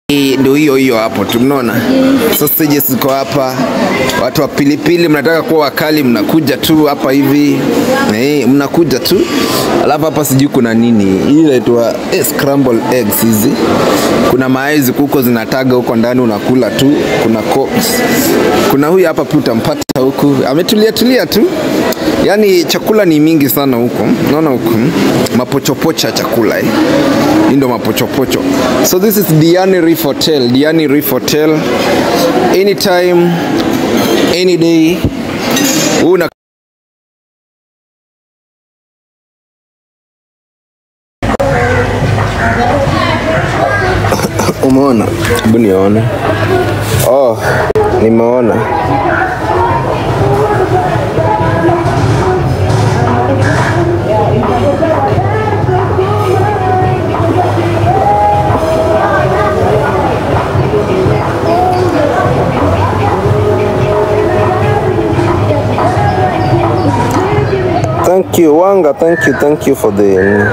Ndio hiyo hapo tunaona sausages ziko hapa. Watu wa pilipili mnataka kuwa wakali, mnakuja tu hapa hivi. Mnakuja tu. Alafu hapa sijui kuna nini. Hii inaitwa scrambled eggs hizi. Kuna mayai kuko zinataga huko ndani unakula tu. Kuna cokes. Kuna huyu hapa pia utampata huku. Ametulia tu. Yaani chakula ni mingi sana huko. Unaona huko? Mapochopocha chakula hii ndio mapochopocho. So this is Diani Reef Hotel. Diani Reef Hotel. Anytime, any day. Una umeona? Hebu nione. Oh, nimeona. Thank you, Wanga. Thank you for the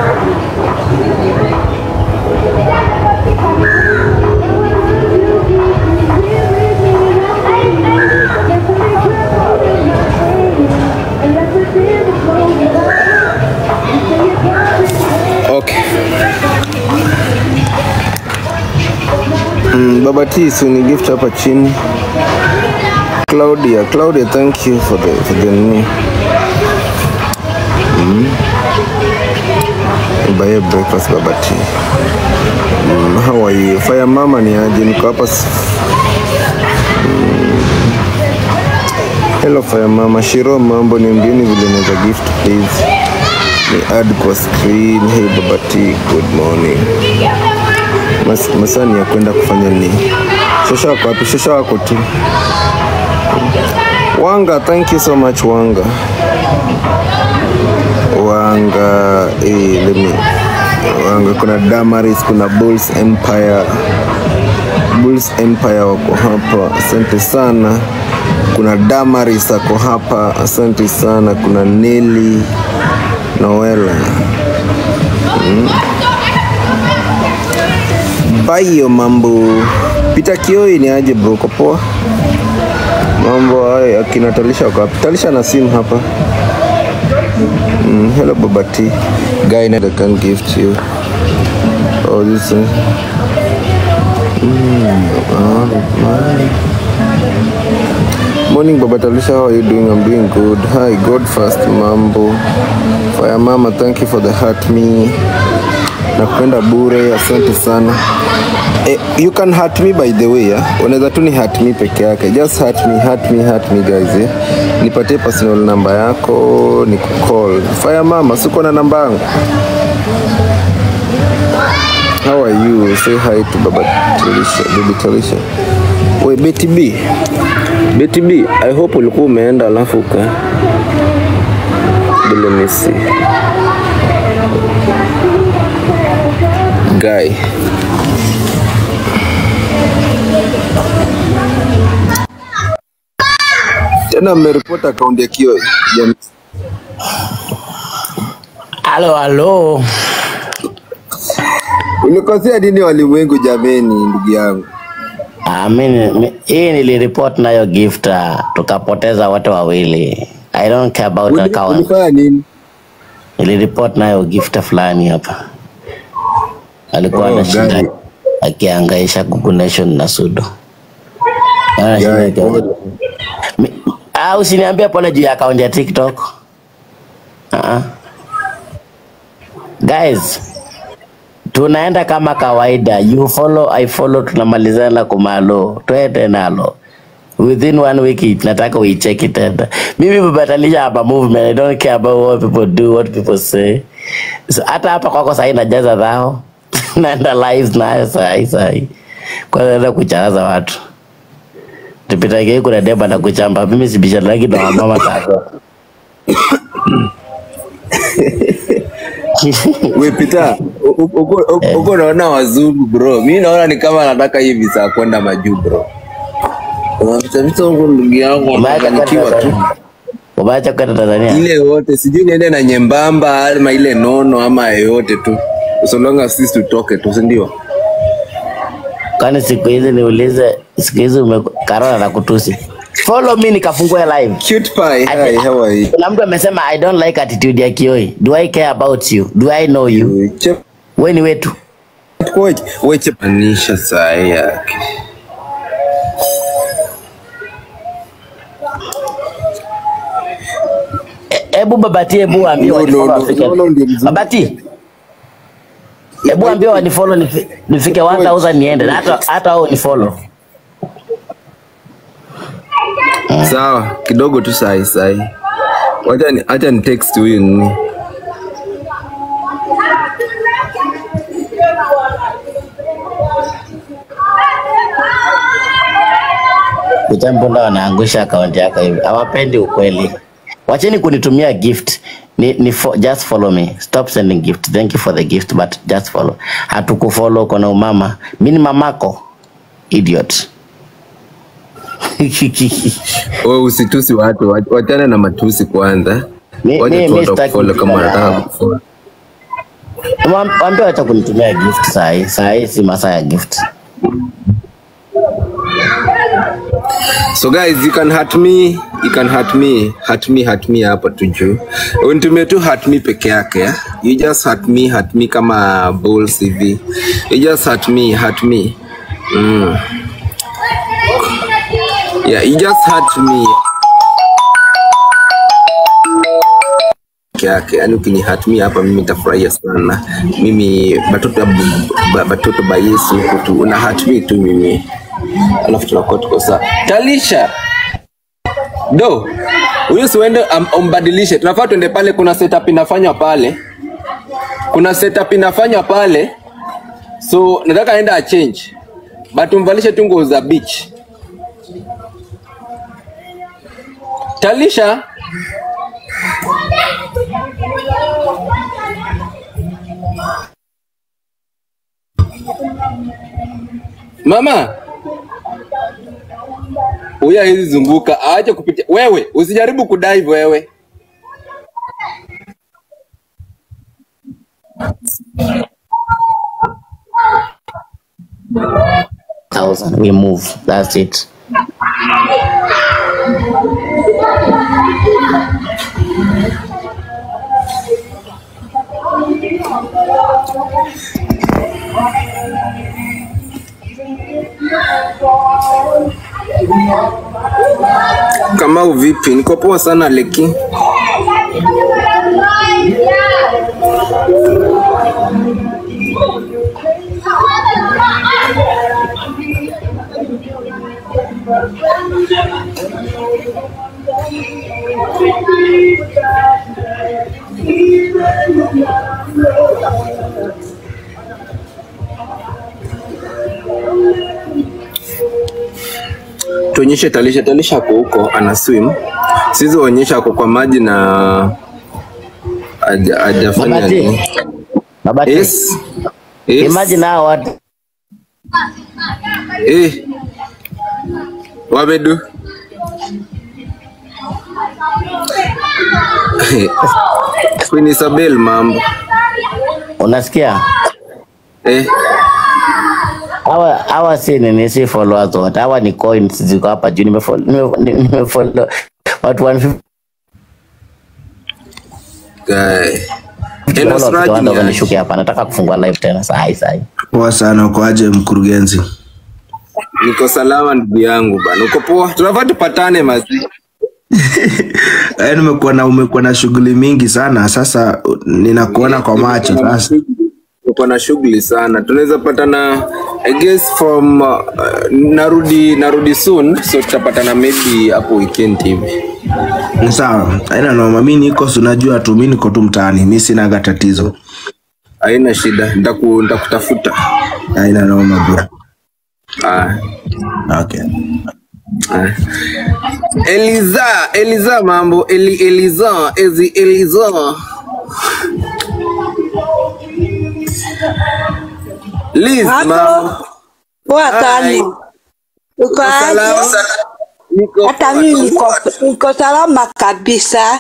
okay. Baba T, so ni gift hapa chini. Claudia, thank you for the buy a breakfast, Baba T. How are you? Fire Mama ni aje? Niko hapa. Hello Fire Mama. Shiro, mambo, niambieni vile naweza gift please. Ni add kwa screen. Hey Baba T, good morning. Masani ya kwenda kufanya nini? Shosha wako wapi? Shosha wako tu. Wanga, thank you so much Wanga. Wanga, let me. Wanga, kuna Damaris, kuna Bulls Empire wako hapa. Asante sana. Kuna Damaris wako hapa. Asante sana. Kuna Nelly, Noela. Bayo mambo. Pita Kioi ni aje bro, poa? Mambo haya akina Talisha wako hapa. Talisha na simu hapa. Hello Baba T. Guy that I can gift you. Oh, this morning Baba Talisha, how are you doing? I'm doing good. Hi, God first mambo. Fire Mama, thank you for the heart me. Nakupenda bure, asante sana. You can hurt me by the way, unaweza tu ni hurt me peke yake. Just hurt me guys. Nipatie personal number yako, nikucall. Fire Mama, siko na namba yangu. How are you? Say hi to Baba Talisha, Baby Talisha. Wait, Betty B, I hope ulikuwa umeenda alafu uka. Let me see. Guy. Tena mmeripota account ya Kioi. Halo. Ulikosea nini walimwengu jameni ndugu yangu? Hii nilireport nayo gift tukapoteza wote wawili. I don't care about account. Ulifanya nini? Nilireport nayo gift fulani hapa. Alikuwa na shida akiangaisha Google Nation na Sudo. Usiniambia pole juu ya account ya TikTok. Guys, tunaenda kama kawaida. You follow, I follow, tunamalizana kumalo. Twende nalo. Within 1 week, nataka we check it out. Mimi Baba Talisha hapa movement. I don't care about what people do, what people say. So hata hapa kwako sasa inajaza dhao. Naenda lives na sai. Kwa nini kucharaza watu? Tupita kuna deba na kuchamba. Mimi sibisha lagi na mama tako. We Peter, uko naona wazungu bro. Mimi naona ni kama nataka hivi saa kwenda majuu bro. Unamtafuta huko ndugu yangu anafanikiwa tu. Umeacha kwenda Tanzania? Ile yote sijui niende na nyembamba ama ile nono ama yote tu. So long as sisi tutoke tu, si ndio? Kwani siku hizi niulize, siku hizi Karona na kutusi. Follow me nikafungue live. Cute pie. Hi, how are you? Kuna mtu amesema I don't like attitude ya Kioi. Do I care about you? Do I know you? Wewe ni wetu. Wewe panisha saa yake. Ebu Babati, ebu ambie Babati. Ebu ambie wanifollow nifike 1000 niende. Hata wao unifollow. Sawa, kidogo tu sai. Acha ni text huyu nini. Mbona wanaangusha account yako hivi? Hawapendi ukweli. Wacheni kunitumia gift. Just follow me. Stop sending gift. Thank you for the gift, but just follow. Hatukufollow kuna umama. Mimi ni mamako. Idiot. Oh, usitusi watu. Wachana na matusi kwanza. Mimi follow kama unataka kufollow. Waambie wacha kunitumia gift saa hii si masaa ya gift. So guys, you can hurt me hapa tu juu. Unitumie tu hurt me peke yake. You just hurt me kama balls hivi. You just hurt me. Yeah, you just hurt me. Yake, yani ukini hurt me hapa mimi nitafurahia sana. Mimi batoto ba Yesu kutu una hurt me tu mimi. Alafu tunakuwa tuko sawa. Talisha. Do. Huyu siwende umbadilishe. Tunafaa tuende pale, kuna setup inafanywa pale. So nataka aenda a change. But umvalishe tu nguo za beach. Talisha. Mama. Uya hizi zunguka, aache kupitia. Wewe, usijaribu kudive wewe. We move. That's it. Kama uvipi? Niko poa sana leki. Tuonyeshe Talisha ako huko ana swim. Sisi onyesha ako kwa maji na hajafanya nini. Babati. Yes. Imagine now what. Wabedu. Queen Isabel mambo. Unasikia? Hawa si followers wote. Hawa ni coins ziko hapa juu nimefollow watu 150. Guy. Nishuke hapa, nataka kufungua live tena saa hii. Poa sana, uko aje mkurugenzi? Niko salama ndugu yangu bana. Uko poa? Tunafaa tupatane mazi. Umekuwa na shughuli mingi sana. Sasa ninakuona kwa macho sasa. Uko na shughuli sana. Tunaweza patana I guess from narudi soon, so tutapatana maybe hapo weekend hivi. Sawa. Haina noma, mimi niko unajua tu mimi niko tu mtaani. Mimi sina tatizo. Haina shida. Nitakutafuta. Haina noma bro. Okay. Eliza mambo. Eliza. Liz mambo. Poa sana. Uko aje? Hata mimi niko salama kabisa.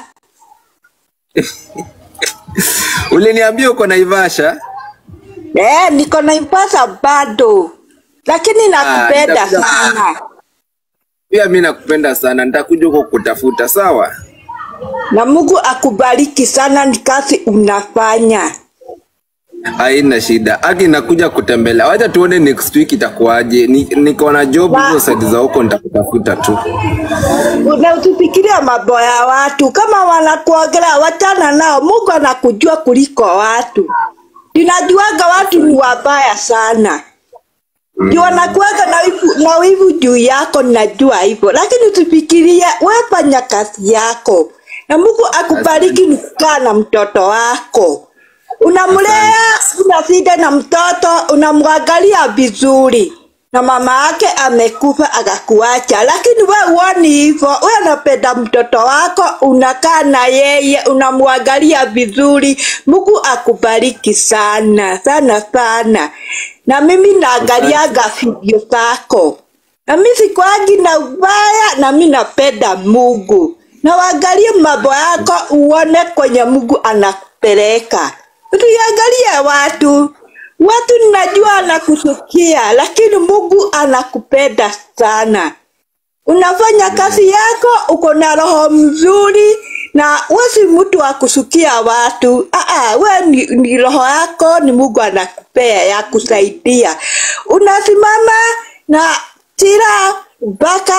Uliniambia uko Naivasha? Niko Naivasha bado. lakini nakupenda sana. Pia mimi nakupenda sana, nitakuja huko kutafuta, sawa? Na Mungu akubariki sana, ni kazi unafanya. Haina shida. Aki nakuja kutembelea. Wacha tuone next week itakuwaje. Niko na job hizo side za huko nitakutafuta tu. Usifikiria mambo ya watu. Kama wanakuongelea wachana nao. Mungu anakujua kuliko watu. Ninajuaga watu ni wabaya sana. Ndio wanakuaga na wivu juu yako, ninajua hivyo. Lakini usifikirie, wewe fanya kazi yako. Na Mungu akubariki nikaa na mtoto wako. Unamlea, unafida na mtoto, unamwangalia vizuri. Na mama yake amekufa akakuacha. Lakini wewe uoni hivyo, wewe unapenda mtoto wako, unakaa na yeye, unamwangalia vizuri. Mungu akubariki sana, sana sana. Na mimi naangaliaga video zako. Na mimi sikuagi na ubaya, na mimi napenda Mungu. Na waangalie mambo yako uone kwenye Mungu anakupeleka. Usiangalie watu. Watu ninajua anakuchukia, lakini Mungu anakupenda sana. Unafanya kazi yako, uko na roho mzuri, na wewe si mtu wa kuchukia watu. Wewe ni roho yako, ni Mungu anakupea ya kusaidia. Unasimama na tira mpaka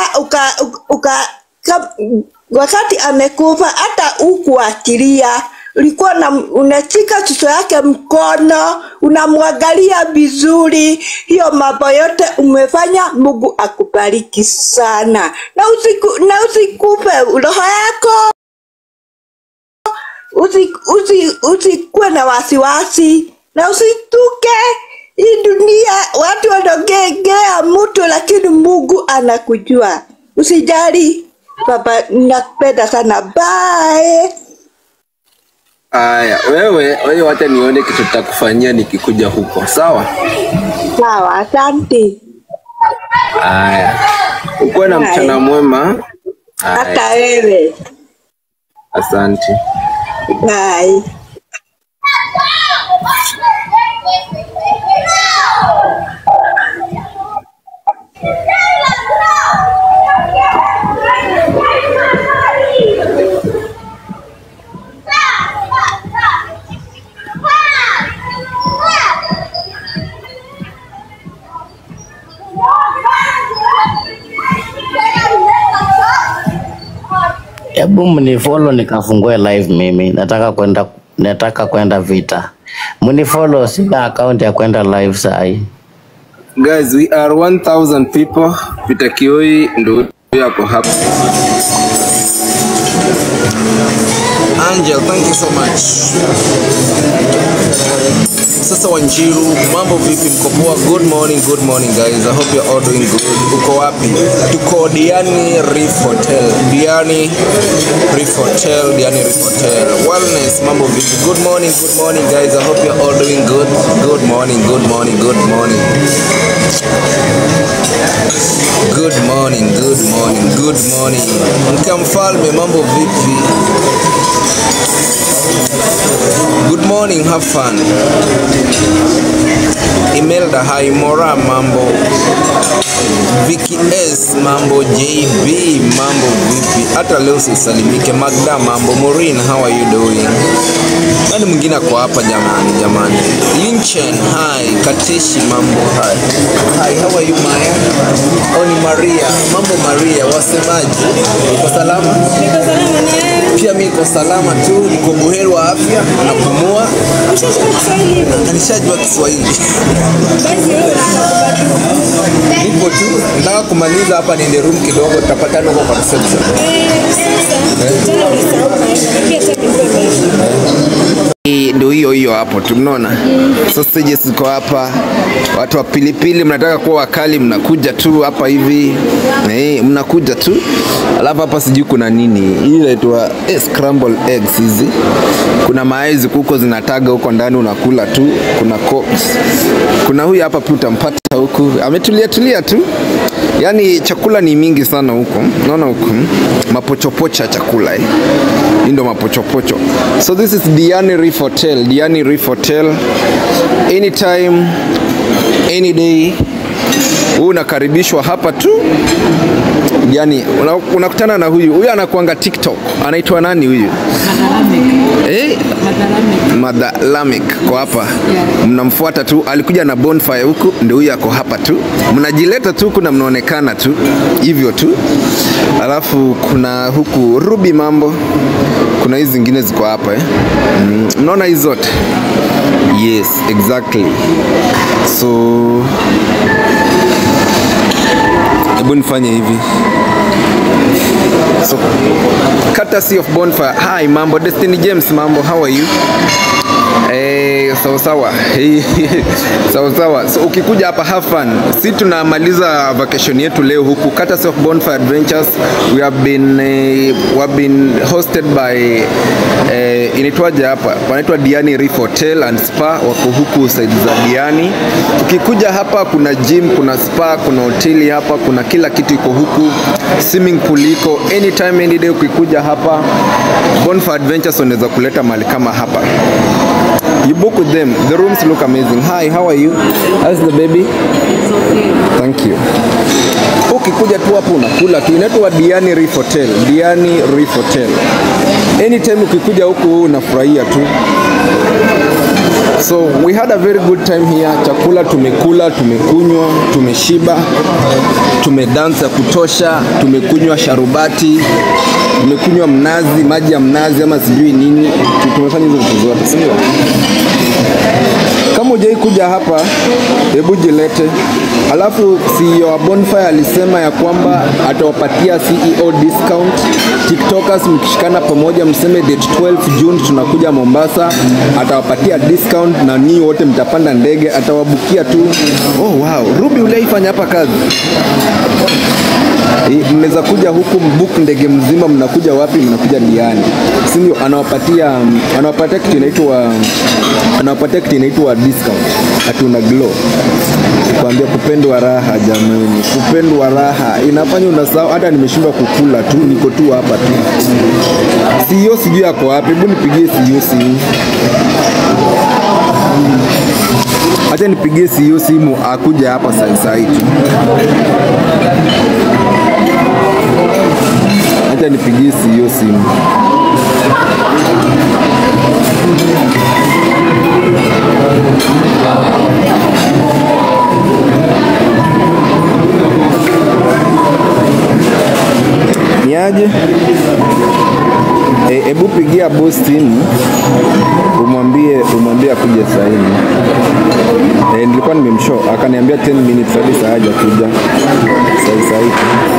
wakati amekufa hata ukuachilia. Ulikuwa unachika chucho yake mkono, unamwangalia vizuri. Hiyo mambo yote umefanya, Mungu akubariki sana. Na usikufe roho yako. Usikuwe na wasiwasi. Na usituke. Hii dunia watu wanogegea mtu, lakini Mungu anakujua. Usijali. Baba, nakupenda sana. Bye. Aya, wewe wacha nione kitu tutakufanyia nikikuja huko, sawa? Sawa, asante. Aya. Uko na mchana mwema. Hata wewe. Asante. Bye. Hebu mnifollow nikafungue live mimi. Nataka kwenda vita. Mnifollow, sina account ya kwenda live sahi. Guys, we are 1000 people. Peter Kioi ndo yako hapa. Angel, thank you so much. Sasa Wanjiru, mambo vipi, mko poa? Good morning guys. I hope you're all doing good. Uko wapi? Tuko Diani Reef Hotel. Diani Reef Hotel. Wellness, mambo vipi? Good morning guys. I hope you're all doing good. Good morning. Good morning. Mkamfalme, mambo vipi? Good morning, have fun. Imelda, hi. Mora, mambo. Vicky S, mambo. JB, mambo vipi? Hata leo sisalimike. Magda, mambo. Maureen, how are you doing? Nani mwingine kwa hapa jamani? Linchen, hi. Kateshi, mambo. Hi, how are you, Maya? Oni Maria, mambo Maria, wasemaji? Uko salama? Niko salama naye. Pia mimi niko salama tu, niko buheri wa afya, napumua. Nishajua Kiswahili. Nipo tu, nataka kumaliza hapa niende room kidogo, tutapatana huko kwa reception. Ndio hiyo hapo tunaona. Sasa je, siko hapa. Watu wa pilipili mnataka kuwa wakali, mnakuja tu hapa hivi. Mnakuja tu. Alafu hapa sijui kuna nini. Hii inaitwa scrambled eggs hizi. Kuna mayai huko zinataga huko ndani, unakula tu. Kuna huyu hapa pia utampata huku. Ametulia tu. Yaani chakula ni mingi sana huko. Unaona huko? Mapochopocha chakula hii. Hii ndo mapochopocho. So this is Diani Reef Hotel. Anytime, any day, Wewe unakaribishwa hapa tu. Yani unakutana na huyu anakuanga TikTok. Anaitwa nani huyu? Madhalamik kwa hapa. Mnamfuata tu, alikuja na bonfire huku, ndio huyu ako hapa tu. Mnajileta tu kuna mnaonekana tu hivyo tu. Alafu kuna huku Ruby mambo. Kuna hizi zingine ziko hapa Mnaona hizo zote? Yes, exactly. So hebu nifanye hivi. So courtesy of bonfire. Hi mambo, Destiny James mambo, how are you? Sawa. Sawa. So ukikuja hapa have fun. Si tunamaliza vacation yetu leo huku courtesy of Bonfire Adventures. We have been hosted by inaitwaje hapa? Wanaitwa Diani Reef Hotel and Spa, wako huku side za Diani. Ukikuja hapa kuna gym, kuna spa, kuna hoteli hapa, kuna kila kitu iko huku. Swimming pool iko anytime any day. Ukikuja hapa Bonfire Adventures unaweza kuleta mali kama hapa. You book with them. The rooms look amazing. Hi, how are you? How's the baby? It's okay. Thank you. Ukikuja tu hapo unakula tu. Inaitwa Diani Reef Hotel. Diani Reef Hotel. Anytime ukikuja huku unafurahia tu. So we had a very good time here. Chakula tumekula, tumekunywa, tumeshiba, tumedance ya kutosha, tumekunywa sharubati, tumekunywa mnazi, maji ya mnazi ama sijui nini. Tumefanya hizo vitu zote, sio? Kama hujai kuja hapa, hebu jilete. Alafu CEO wa Bonfire alisema ya kwamba atawapatia CEO discount. TikTokers mkishikana pamoja mseme date 12 June tunakuja Mombasa, atawapatia discount na nyinyi wote mtapanda ndege, atawabukia tu. Oh wow, Ruby uliifanya hapa kazi. Mnaweza kuja huku mbook ndege mzima, mnakuja wapi? Mnakuja Diani. Sio, anawapatia kitu inaitwa discount. Hatuna glow. Kuambia kupendwa raha jamani. Kupendwa raha. Inafanya unasahau hata nimeshindwa kukula tu, niko tu hapa tu. CEO sijui yako wapi? Hebu nipigie CEO simu. Acha nipigie CEO simu akuja hapa sasa hivi. Acha nipigie CEO simu. Niaje? Hebu pigia boss simu umwambie akuje saa hii. Nilikuwa nimemshow akaniambia 10 minutes hadi saa haja kuja. Saa hii.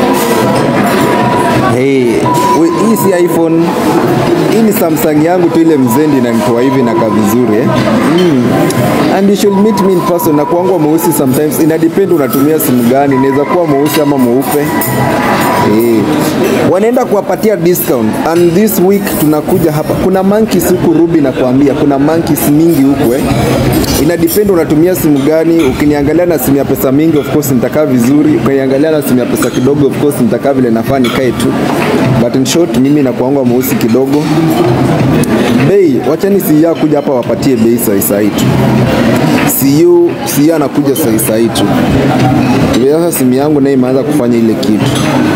Hii si iPhone. Hii ni Samsung yangu tu ile mzendi na nitoa hivi na vizuri And you should meet me in person. Na kuangwa mweusi sometimes ina depend unatumia simu gani. Inaweza kuwa mweusi ama mweupe. Wanaenda kuwapatia discount. And this week tunakuja hapa. Kuna monkeys huku Ruby na kuambia. Kuna monkeys mingi huku Ina depend unatumia simu gani. Ukiniangalia na simu ya pesa mingi of course nitakaa vizuri. Ukiniangalia na simu ya pesa kidogo of course nitakaa vile nafaa nikae tu. But in short mimi na kuangwa mweusi kidogo. Bei, wachani CEO kuja hapa wapatie bei saa hii tu. CEO anakuja saa hii tu. Sasa simu yangu nayo imeanza kufanya ile kitu.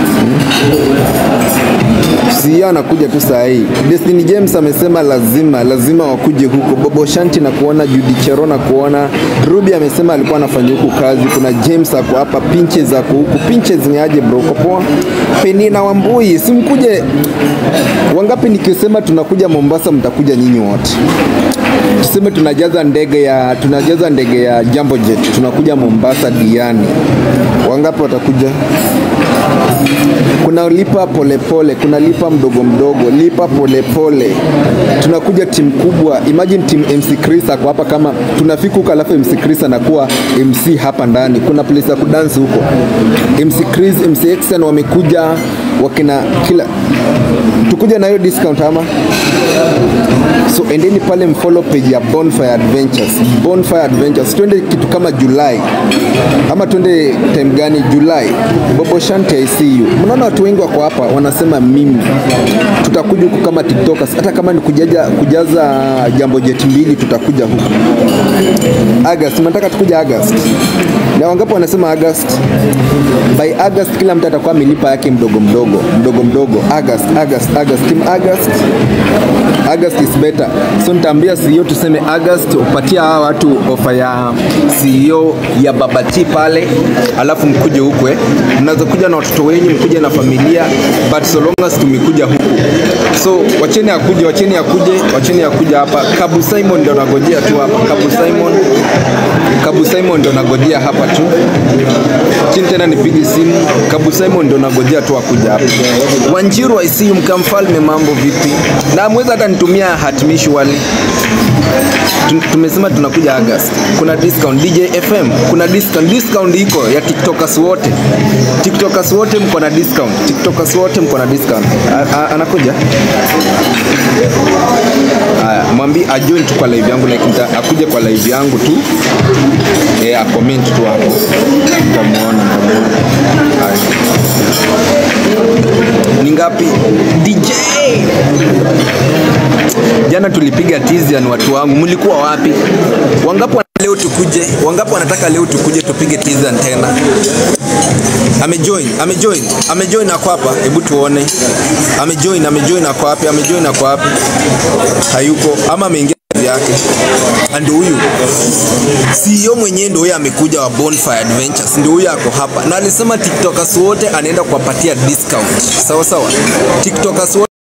CEO anakuja tu saa hii. Destiny James amesema lazima wakuje huko. Bobo Shanti na kuona, Judy Chero na kuona. Ruby amesema alikuwa anafanya huko kazi. Kuna James ako hapa, Pinches ako huko. Pinches ni aje bro, poa. Penina Wambui, simkuje. Wangapi nikisema tunakuja Mombasa mtakuja nyinyi wote? Tuseme tunajaza ndege ya Jambo Jet. Tunakuja Mombasa Diani. Wangapi watakuja? Kuna lipa polepole, kuna lipa mdogo, lipa polepole. Tunakuja timu kubwa. Imagine team MC Chris ako hapa, kama tunafika huko alafu MC Chris anakuwa MC hapa ndani. Kuna place ya kudance huko. MC Chris, MC Exen wamekuja. wakina kila tukuja na hiyo discount ama. So endeni pale mfollow page ya Bonfire Adventures. Bonfire Adventures. Twende kitu kama July. Ama twende time gani? July. Bobo Shanti, I see you. Mnaona watu wengi wako hapa wanasema mimi tutakuja huku kama TikTokers. Hata kama ni kujaza Jambo Jet 2 tutakuja huku. August, nataka tukuja August. Na wangapo wanasema August? By August kila mtu atakuwa amelipa yake mdogo mdogo. August. Team August is better. So nitaambia CEO tuseme August upatia hawa watu ofa ya CEO ya Babati pale, alafu mkuje huku mnaweza kuja na watoto wenyu, mkuje na familia, but so long as tumekuja huku. So wacheni akuje hapa. Kabu Simon ndio nagojea tu hapa. Kabu Simon ndio nagojea hapa tu. Chini tena nipige simu. Kabu Simon ndio nagojea tu akuja hapa. Wanjiru, I see you. Mkamfalme, mambo vipi? Na mweza hata nitumia hatimisho wale. Tumesema tunakuja August. Kuna discount DJ FM. Kuna discount iko ya TikTokers wote. TikTokers wote mko na discount. Anakuja. Mwambi ajoin tu kwa live yangu, like akuje kwa live yangu tu. A comment tu hapo. Tutamuona. Ni ngapi? DJ. Jana tulipiga Tizian, watu wangu. Mlikuwa wapi? Wangapo leo tukuje? Wangapo wanataka leo tukuje tupige Tizian tena? Amejoin ako hapa. Hebu tuone. Amejoin ako wapi? Hayuko ama ameingia yake. Ndio huyu CEO mwenyewe ndio huyu amekuja wa Bonfire Adventures, ndio huyu ako hapa na alisema TikTokers wote anaenda kuwapatia discount. Sawa TikTokers wote